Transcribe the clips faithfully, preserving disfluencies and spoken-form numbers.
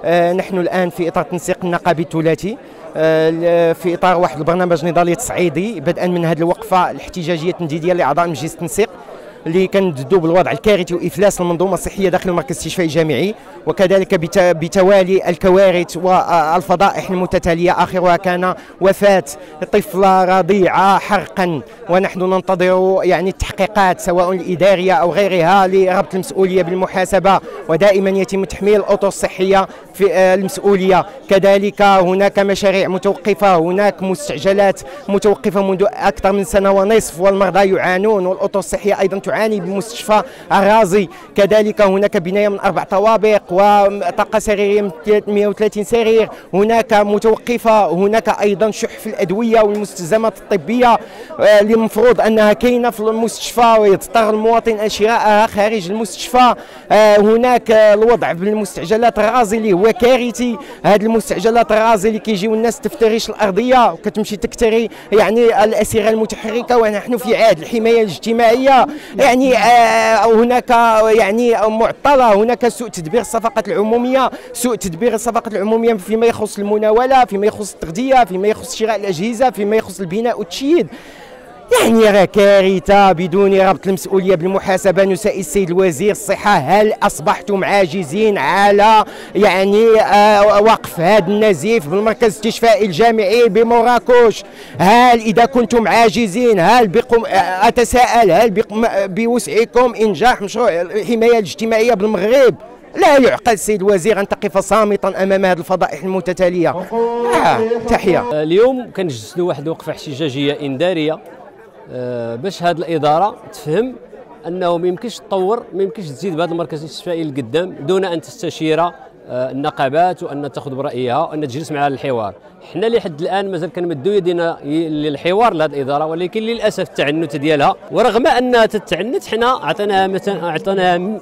نحن الآن في إطار تنسيق النقابي الثلاثي، في إطار واحد البرنامج نضالي تصعيدي، بدءا من هذه الوقفة الاحتجاجية التنديدية لأعضاء مجلس التنسيق اللي كنددوا بالوضع الكارثي وافلاس المنظومه الصحيه داخل المركز الاستشفائي الجامعي، وكذلك بتوالي الكوارث والفضائح المتتاليه، اخرها كان وفاه طفله رضيعه حرقا، ونحن ننتظر يعني التحقيقات سواء الاداريه او غيرها لربط المسؤوليه بالمحاسبه، ودائما يتم تحميل الاطر الصحيه في المسؤوليه. كذلك هناك مشاريع متوقفه، هناك مستعجلات متوقفه منذ اكثر من سنه ونصف، والمرضى يعانون والاطر الصحيه ايضا تعاني بمستشفى الرازي. كذلك هناك بنايه من اربع طوابق وطاقه سريريه من ثلاثمئة وثلاثين سرير، هناك متوقفه، هناك ايضا شح في الادويه والمستلزمات الطبيه اللي المفروض انها كاينه في المستشفى ويضطر المواطن الى شرائها خارج المستشفى. هناك الوضع بالمستعجلات الرازي اللي هو كارثي. هذه المستعجلات الرازي اللي كيجيو الناس تفترش الارضيه وكتمشي تكتري يعني الاسره المتحركه، ونحن في عهد الحمايه الاجتماعيه. يعني آه هناك يعني معطله، هناك سوء تدبير الصفقات العموميه، سوء تدبير الصفقات العموميه فيما يخص المناوله، فيما يخص التغذيه، فيما يخص شراء الاجهزه، فيما يخص البناء والتشييد. يعني راه كارثه بدون ربط المسؤوليه بالمحاسبه. نسائل السيد الوزير الصحه، هل اصبحتم عاجزين على يعني آه وقف هذا النزيف بالمركز الاستشفائي الجامعي بمراكش؟ هل اذا كنتم عاجزين هل بقم اتساءل هل بقم بوسعكم انجاح مشروع الحمايه الاجتماعيه بالمغرب؟ لا يعقل السيد الوزير ان تقف صامتا امام هذه الفضائح المتتاليه. آه تحيه. اليوم كنجسدوا واحد الوقفه احتجاجيه انذاريه باش هذه الاداره تفهم انه ما يمكنش تطور، ما يمكنش تزيد بهذا المركز الاستشفائي للقدام دون ان تستشير النقابات وان تاخذ برايها وان تجلس معها للحوار. حنا لحد الان مازال كنمدوا يدينا للحوار لهذه الاداره، ولكن للاسف التعنت ديالها، ورغم انها تتعنت حنا عطيناها مثلا عطيناها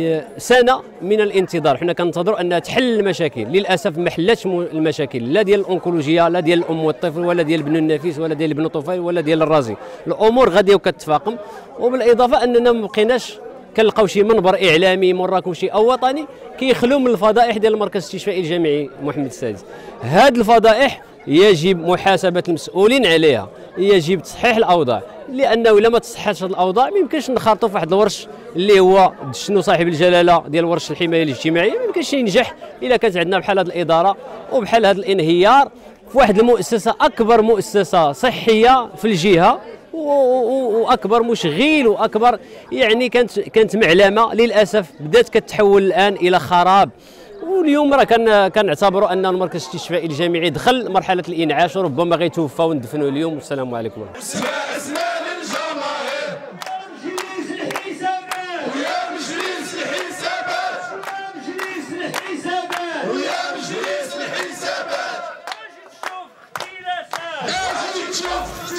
سنه من الانتظار، حنا كننتظروا انها تحل المشاكل. للاسف ما حلاتش المشاكل لا ديال الانكولوجيا لا ديال الام والطفل ولا ديال ابن النفيس ولا ديال ابن الطفيل ولا ديال الرازي. الامور غاديه وكتفاقم، وبالاضافه اننا ما بقيناش كنلقاو شي منبر اعلامي مراكشي او وطني كيخلو من الفضائح ديال المركز الاستشفائي الجامعي محمد السادس. هذه الفضائح يجب محاسبه المسؤولين عليها، يجب تصحيح الاوضاع، لانه الا ما تصححش الاوضاع ما يمكنش نخرطوا في واحد الورش اللي هو شنو صاحب الجلاله ديال ورش الحمايه الاجتماعيه، ما يمكنش ينجح الا كانت عندنا بحال هذه الاداره وبحال هذا الانهيار في واحد المؤسسه، اكبر مؤسسه صحيه في الجهه واكبر مشغل واكبر يعني كانت كانت معلمه. للاسف بدات كتحول الان الى خراب، واليوم راه كان كنعتبروا ان المركز الاستشفائي الجامعي دخل مرحله الانعاش وربما غيتوفى وندفنوا اليوم. والسلام عليكم. شوف